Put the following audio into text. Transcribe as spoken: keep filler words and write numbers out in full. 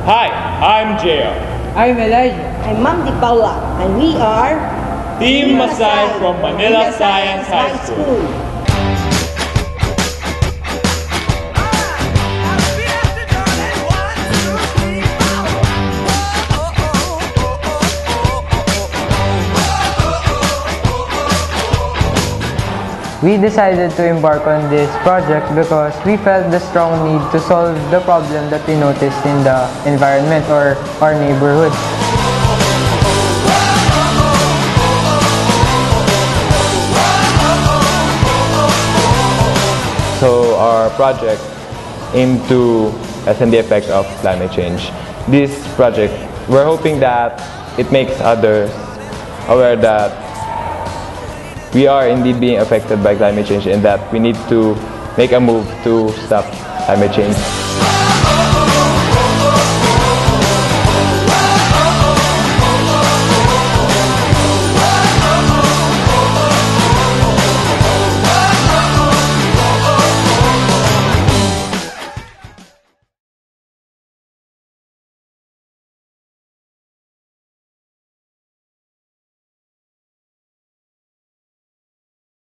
Hi, I'm J R. I'm Elijah. I'm Ma'am Di Paula, and we are Team Masci from Manila Science High School. We decided to embark on this project because we felt the strong need to solve the problem that we noticed in the environment or our neighborhood. So our project aimed to lessen the effect of climate change. This project, we're hoping that it makes others aware that we are indeed being affected by climate change and that we need to make a move to stop climate change.